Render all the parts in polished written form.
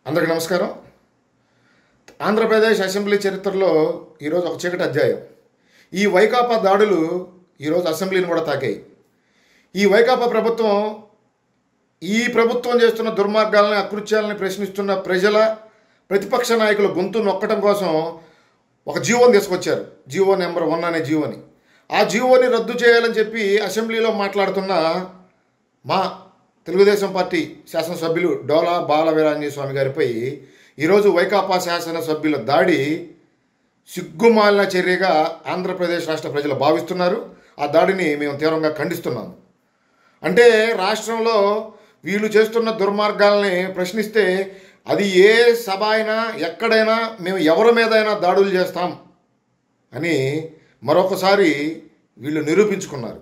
అందరికీ నమస్కారం. ఆంధ్రప్రదేశ్ అసెంబ్లీ చరిత్రలో ఈరోజు ఒక చీకటి అధ్యాయం. ఈ వైకాపా దాడులు ఈరోజు అసెంబ్లీని కూడా తాకాయి. ఈ వైకాపా ప్రభుత్వం చేస్తున్న దుర్మార్గాలని, అకృత్యాలని ప్రశ్నిస్తున్న ప్రతిపక్ష నాయకుల గొంతు నొక్కడం కోసం ఒక జీవోని తీసుకొచ్చారు. జీవో నెంబర్ 1 అనే జీవోని. ఆ జీవోని రద్దు చేయాలని చెప్పి అసెంబ్లీలో మాట్లాడుతున్న మా తెలుగుదేశం పార్టీ శాసనసభ్యులు డోలా బాలవీరాంజనేయ స్వామి గారిపై ఈరోజు వైకాపా శాసనసభ్యుల దాడి సిగ్గుమాలిన చర్యగా ఆంధ్రప్రదేశ్ రాష్ట్ర ప్రజలు భావిస్తున్నారు. ఆ దాడిని మేము తీవ్రంగా ఖండిస్తున్నాము. అంటే రాష్ట్రంలో వీళ్ళు చేస్తున్న దుర్మార్గాల్ని ప్రశ్నిస్తే అది ఏ సభ అయినా ఎక్కడైనా మేము ఎవరి మీదైనా దాడులు చేస్తాం అని మరొకసారి వీళ్ళు నిరూపించుకున్నారు.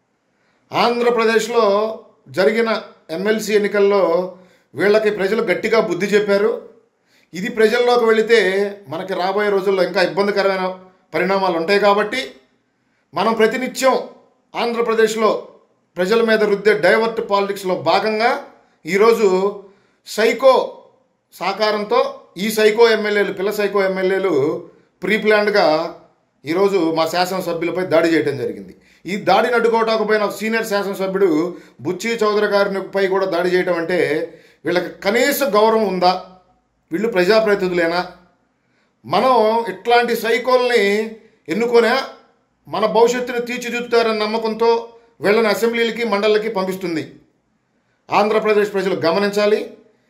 ఆంధ్రప్రదేశ్లో జరిగిన ఎమ్మెల్సీ ఎన్నికల్లో వీళ్ళకి ప్రజలు గట్టిగా బుద్ధి చెప్పారు. ఇది ప్రజల్లోకి వెళితే మనకి రాబోయే రోజుల్లో ఇంకా ఇబ్బందికరమైన పరిణామాలు ఉంటాయి కాబట్టి మనం ప్రతినిత్యం ఆంధ్రప్రదేశ్లో ప్రజల మీద రుద్దే డైవర్ట్ పాలిటిక్స్లో భాగంగా ఈరోజు సైకో సహకారంతో ఈ సైకో ఎమ్మెల్యేలు, పిల్ల సైకో ఎమ్మెల్యేలు ప్రీప్లాన్డ్గా ఈరోజు మా శాసనసభ్యులపై దాడి చేయడం జరిగింది. ఈ దాడిని అడ్డుకోవటానికి పోయిన సీనియర్ శాసనసభ్యుడు బుచ్చి చౌదరి గారిపై కూడా దాడి చేయటం అంటే వీళ్ళకి కనీస గౌరవం ఉందా? వీళ్ళు ప్రజాప్రతినిధులేనా? మనం ఇట్లాంటి సైకోల్ని ఎన్నుకొనే మన భవిష్యత్తును తీర్చిదిద్దుతారన్న నమ్మకంతో వీళ్ళని అసెంబ్లీలకి, మండళ్ళకి పంపిస్తుంది. ఆంధ్రప్రదేశ్ ప్రజలు గమనించాలి.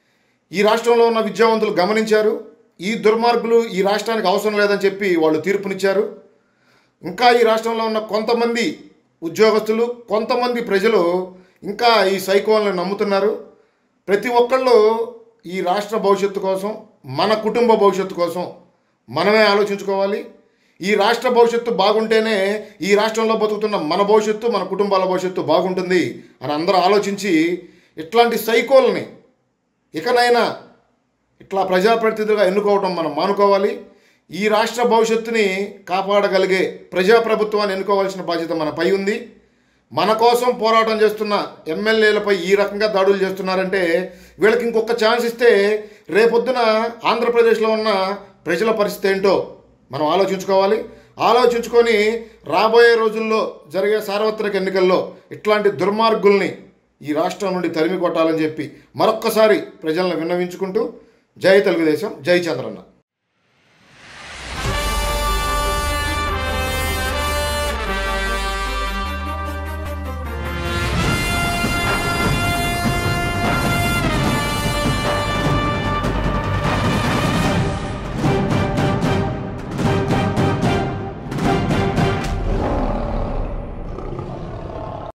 ఈ రాష్ట్రంలో ఉన్న విద్యావంతులు గమనించారు. ఈ దుర్మార్గులు ఈ రాష్ట్రానికి అవసరం లేదని చెప్పి వాళ్ళు తీర్పునిచ్చారు. ఇంకా ఈ రాష్ట్రంలో ఉన్న కొంతమంది ఉద్యోగస్తులు, కొంతమంది ప్రజలు ఇంకా ఈ సైకోలను నమ్ముతున్నారు. ప్రతి ఒక్కళ్ళు ఈ రాష్ట్ర భవిష్యత్తు కోసం, మన కుటుంబ భవిష్యత్తు కోసం మనమే ఆలోచించుకోవాలి. ఈ రాష్ట్ర భవిష్యత్తు బాగుంటేనే ఈ రాష్ట్రంలో బతుకుతున్న మన భవిష్యత్తు, మన కుటుంబాల భవిష్యత్తు బాగుంటుంది అని అందరూ ఆలోచించి ఇట్లాంటి సైకోల్ని ఇకనైనా ఇట్లా ప్రజాప్రతినిధులుగా ఎన్నుకోవటం మనం మానుకోవాలి. ఈ రాష్ట్ర భవిష్యత్తుని కాపాడగలిగే ప్రజాప్రభుత్వాన్ని ఎన్నుకోవాల్సిన బాధ్యత మనపై ఉంది. మన కోసం పోరాటం చేస్తున్న ఎమ్మెల్యేలపై ఈ రకంగా దాడులు చేస్తున్నారంటే వీళ్ళకి ఇంకొక ఛాన్స్ ఇస్తే రేపొద్దున ఆంధ్రప్రదేశ్లో ఉన్న ప్రజల పరిస్థితి ఏంటో మనం ఆలోచించుకోవాలి. ఆలోచించుకొని రాబోయే రోజుల్లో జరిగే సార్వత్రిక ఎన్నికల్లో ఇట్లాంటి దుర్మార్గుల్ని ఈ రాష్ట్రం నుండి తరిమి కొట్టాలని చెప్పి మరొక్కసారి ప్రజలను విన్నవించుకుంటూ జై తెలుగుదేశం, జై చంద్రన్న.